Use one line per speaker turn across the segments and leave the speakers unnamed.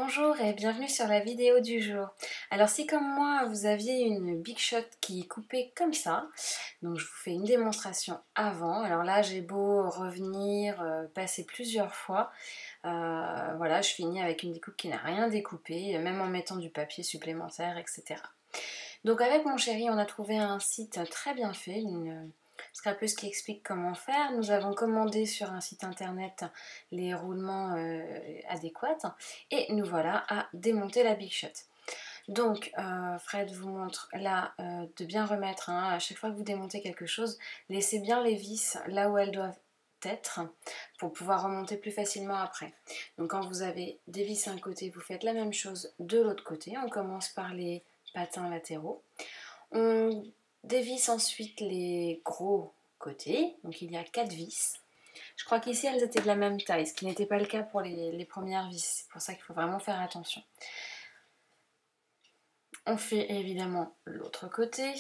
Bonjour et bienvenue sur la vidéo du jour. Alors si comme moi vous aviez une Big Shot qui est coupée comme ça, donc je vous fais une démonstration avant. Alors là j'ai beau revenir, passer plusieurs fois, voilà, je finis avec une découpe qui n'a rien découpé, même en mettant du papier supplémentaire, etc. Donc avec mon chéri on a trouvé un site très bien fait, une scrapeuse qui explique comment faire. Nous avons commandé sur un site internet les roulements adéquats et nous voilà à démonter la Big Shot. Donc Fred vous montre là de bien remettre, à chaque fois que vous démontez quelque chose, laissez bien les vis là où elles doivent être pour pouvoir remonter plus facilement après. Donc quand vous avez des vis d'un côté, vous faites la même chose de l'autre côté. On commence par les patins latéraux. On dévisse ensuite les gros côtés, donc il y a 4 vis. Je crois qu'ici elles étaient de la même taille, ce qui n'était pas le cas pour les premières vis, c'est pour ça qu'il faut vraiment faire attention. On fait évidemment l'autre côté.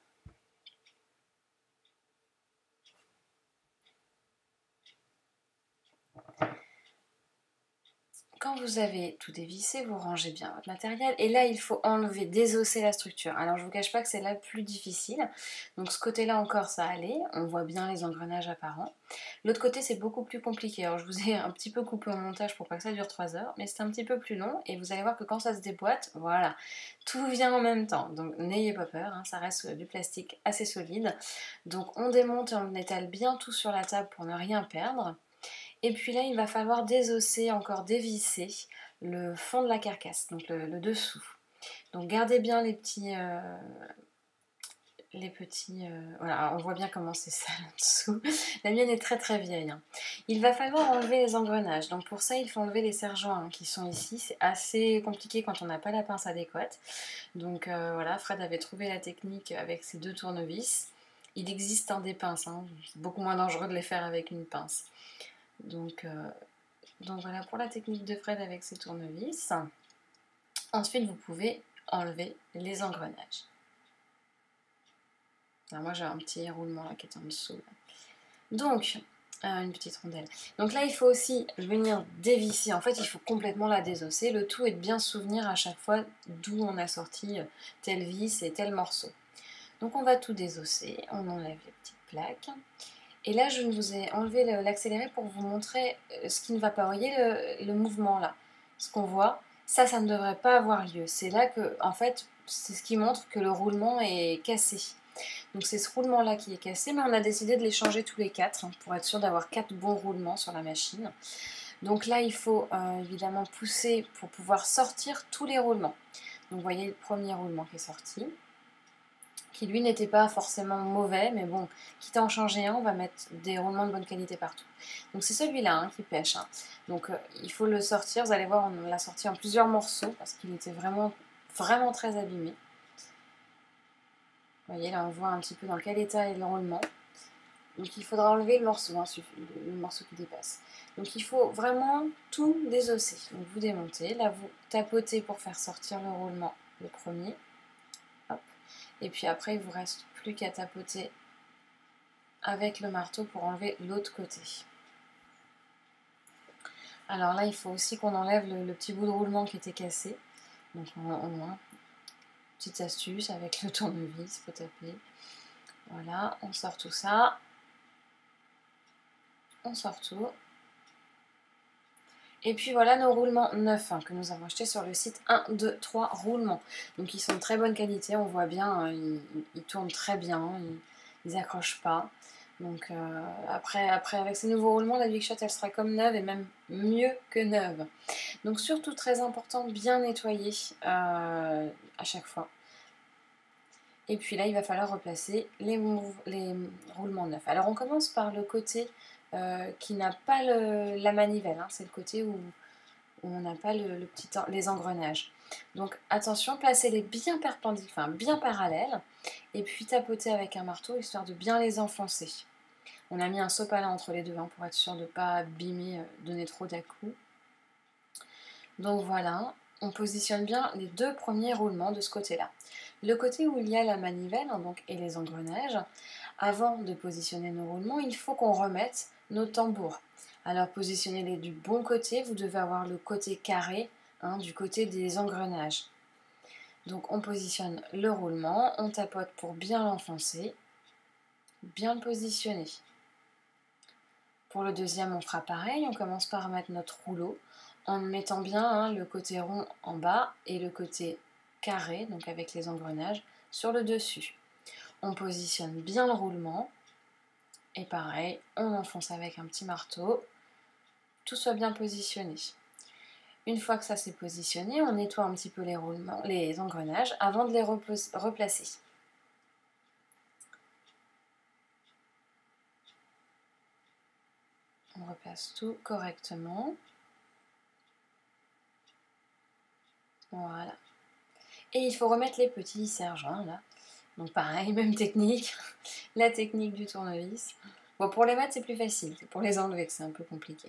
Quand vous avez tout dévissé, vous rangez bien votre matériel. Et là, il faut enlever, désosser la structure. Alors, je ne vous cache pas que c'est la plus difficile. Donc, ce côté-là encore, ça allait. On voit bien les engrenages apparents. L'autre côté, c'est beaucoup plus compliqué. Alors, je vous ai un petit peu coupé au montage pour pas que ça dure 3 heures. Mais c'est un petit peu plus long. Et vous allez voir que quand ça se déboîte, voilà, tout vient en même temps. Donc, n'ayez pas peur. Ça reste du plastique assez solide. Donc, on démonte et on étale bien tout sur la table pour ne rien perdre. Et puis là, il va falloir désosser, encore dévisser le fond de la carcasse, donc le dessous. Donc gardez bien voilà, on voit bien comment c'est sale en dessous. La mienne est très très vieille. Il va falloir enlever les engrenages. Donc pour ça, il faut enlever les serre-joints qui sont ici. C'est assez compliqué quand on n'a pas la pince adéquate. Donc voilà, Fred avait trouvé la technique avec ses 2 tournevis. Il existe des pinces, c'est beaucoup moins dangereux de les faire avec une pince. Donc voilà pour la technique de Fred avec ses tournevis. Ensuite, vous pouvez enlever les engrenages. Alors moi, j'ai un petit roulement là qui est en dessous. Donc, une petite rondelle. Donc là, il faut aussi venir dévisser. En fait, il faut complètement la désosser. Le tout est de bien se souvenir à chaque fois d'où on a sorti telle vis et tel morceau. Donc on va tout désosser. On enlève les petites plaques. Et là, je vous ai enlevé l'accéléré pour vous montrer ce qui ne va pas. Vous voyez le mouvement là, ce qu'on voit, ça ne devrait pas avoir lieu. C'est là que, en fait, c'est ce qui montre que le roulement est cassé. Donc c'est ce roulement là qui est cassé, mais on a décidé de les changer tous les 4 pour être sûr d'avoir 4 bons roulements sur la machine. Donc là, il faut évidemment pousser pour pouvoir sortir tous les roulements. Donc vous voyez le premier roulement qui est sorti, qui lui n'était pas forcément mauvais, mais bon, quitte à en changer un, on va mettre des roulements de bonne qualité partout. Donc c'est celui-là qui pêche. Donc il faut le sortir, vous allez voir, on l'a sorti en plusieurs morceaux, parce qu'il était vraiment, vraiment très abîmé. Vous voyez, là on voit un petit peu dans quel état est le roulement. Donc il faudra enlever le morceau, le morceau qui dépasse. Donc il faut vraiment tout désosser. Donc vous démontez, là vous tapotez pour faire sortir le roulement, le premier. Et puis après, il ne vous reste plus qu'à tapoter avec le marteau pour enlever l'autre côté. Alors là, il faut aussi qu'on enlève le petit bout de roulement qui était cassé. Donc petite astuce avec le tournevis, il faut taper. Voilà, on sort tout ça. On sort tout. Et puis voilà nos roulements neufs que nous avons achetés sur le site 1, 2, 3 roulements. Donc ils sont de très bonne qualité, on voit bien, ils tournent très bien, ils accrochent pas. Donc après avec ces nouveaux roulements, la Big Shot elle sera comme neuve et même mieux que neuve. Donc surtout très important, bien nettoyer à chaque fois. Et puis là il va falloir replacer les roulements neufs. Alors on commence par le côté qui n'a pas la manivelle, c'est le côté où on n'a pas les engrenages. Donc attention, placez-les bien perpendiculaires, enfin bien parallèles, et puis tapotez avec un marteau histoire de bien les enfoncer. On a mis un sopalin entre les deux pour être sûr de ne pas abîmer, donner trop d'à-coups. Donc voilà, on positionne bien les 2 premiers roulements de ce côté-là. Le côté où il y a la manivelle et les engrenages, avant de positionner nos roulements, il faut qu'on remette nos tambours. Alors positionnez-les du bon côté, vous devez avoir le côté carré hein, du côté des engrenages. Donc on positionne le roulement, on tapote pour bien l'enfoncer, bien le positionner. Pour le deuxième, on fera pareil, on commence par mettre notre rouleau en mettant bien hein, le côté rond en bas et le côté carré, donc avec les engrenages, sur le dessus. On positionne bien le roulement et pareil, on enfonce avec un petit marteau, tout soit bien positionné. Une fois que ça s'est positionné, on nettoie un petit peu les engrenages avant de les replacer. On replace tout correctement. Voilà. Et il faut remettre les petits serre-joints là. Donc pareil, même technique. La technique du tournevis. Bon, pour les mettre, c'est plus facile. C'est pour les enlever que c'est un peu compliqué.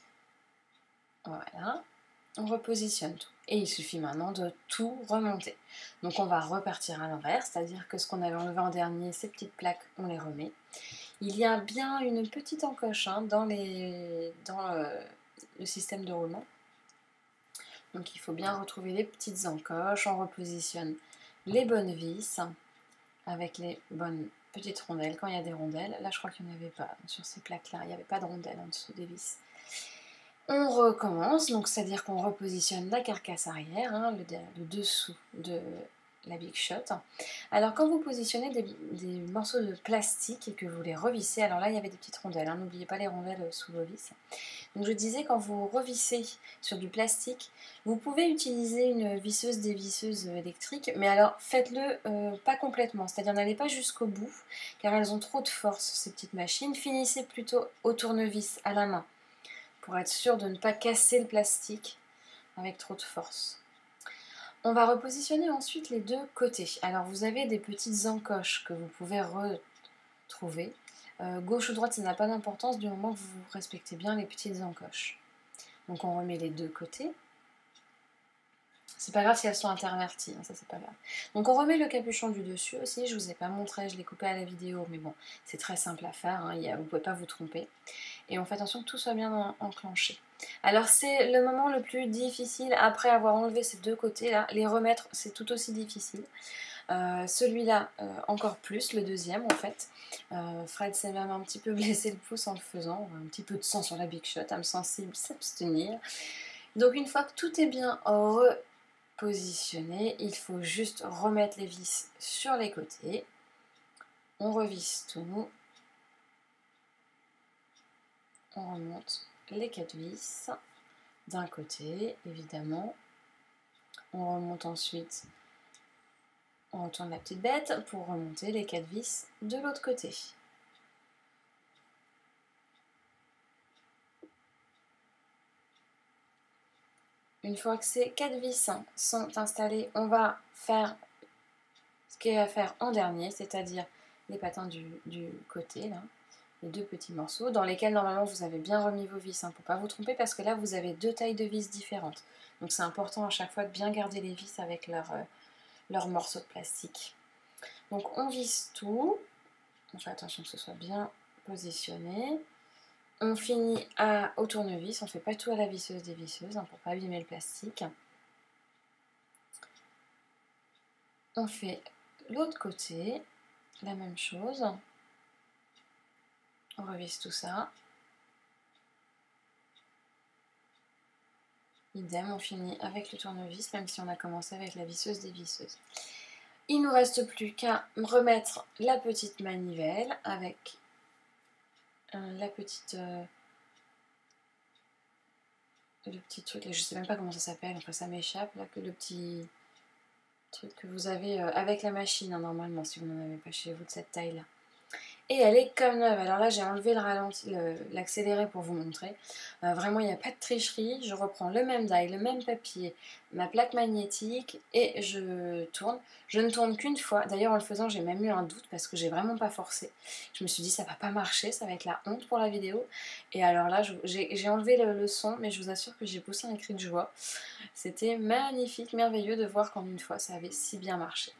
Voilà. On repositionne tout. Et il suffit maintenant de tout remonter. Donc on va repartir à l'envers, c'est-à-dire que ce qu'on avait enlevé en dernier, ces petites plaques, on les remet. Il y a bien une petite encoche hein, dans le système de roulement. Donc il faut bien retrouver les petites encoches. On repositionne les bonnes vis avec les bonnes petites rondelles. Quand il y a des rondelles, là je crois qu'il n'y en avait pas sur ces plaques-là, il n'y avait pas de rondelles en dessous des vis. On recommence, donc c'est-à-dire qu'on repositionne la carcasse arrière, hein, le dessous de la Big Shot. Alors quand vous positionnez des morceaux de plastique et que vous les revissez, alors là il y avait des petites rondelles, hein, n'oubliez pas les rondelles sous vos vis. Donc je disais, quand vous revissez sur du plastique, vous pouvez utiliser une visseuse dévisseuse électrique, mais alors faites-le pas complètement, c'est-à-dire n'allez pas jusqu'au bout, car elles ont trop de force ces petites machines. Finissez plutôt au tournevis à la main, pour être sûr de ne pas casser le plastique avec trop de force. On va repositionner ensuite les deux côtés. Alors vous avez des petites encoches que vous pouvez retrouver. Gauche ou droite, ça n'a pas d'importance du moment que vous respectez bien les petites encoches. Donc on remet les deux côtés. C'est pas grave si elles sont interverties, hein, ça c'est pas grave. Donc on remet le capuchon du dessus aussi, je vous ai pas montré, je l'ai coupé à la vidéo, mais bon, c'est très simple à faire, hein, vous pouvez pas vous tromper. Et on fait attention que tout soit bien enclenché. Alors c'est le moment le plus difficile, après avoir enlevé ces deux côtés là, les remettre c'est tout aussi difficile. Celui-là encore plus, le deuxième en fait. Fred s'est même un petit peu blessé le pouce en le faisant, un petit peu de sang sur la Big Shot, âme sensible, s'abstenir. Donc une fois que tout est bien repositionné, il faut juste remettre les vis sur les côtés. On revisse tout. On remonte les 4 vis d'un côté, évidemment. On remonte ensuite, on retourne la petite bête pour remonter les 4 vis de l'autre côté. Une fois que ces 4 vis sont installées, on va faire ce qu'il y a à faire en dernier, c'est-à-dire les patins du côté, là, les deux petits morceaux, dans lesquels normalement vous avez bien remis vos vis, hein, pour ne pas vous tromper, parce que là vous avez deux tailles de vis différentes. Donc c'est important à chaque fois de bien garder les vis avec leurs morceaux de plastique. Donc on visse tout, on fait attention que ce soit bien positionné. On finit au tournevis, on ne fait pas tout à la visseuse dévisseuse hein, pour ne pas abîmer le plastique. On fait l'autre côté, la même chose. On revisse tout ça. Idem, on finit avec le tournevis, même si on a commencé avec la visseuse dévisseuse. Il ne nous reste plus qu'à remettre la petite manivelle avec la petite... le petit truc, là, je sais même pas comment ça s'appelle, enfin ça m'échappe, là, que le petit truc que vous avez avec la machine, hein, normalement, si vous n'en avez pas chez vous de cette taille-là. Et elle est comme neuve. Alors là, j'ai enlevé l'accéléré pour vous montrer. Vraiment, il n'y a pas de tricherie. Je reprends le même die, le même papier, ma plaque magnétique et je tourne. Je ne tourne qu'une fois. D'ailleurs, en le faisant, j'ai même eu un doute parce que j'ai vraiment pas forcé. Je me suis dit, ça va pas marcher, ça va être la honte pour la vidéo. Et alors là, j'ai enlevé le son, mais je vous assure que j'ai poussé un cri de joie. C'était magnifique, merveilleux de voir qu'en une fois, ça avait si bien marché.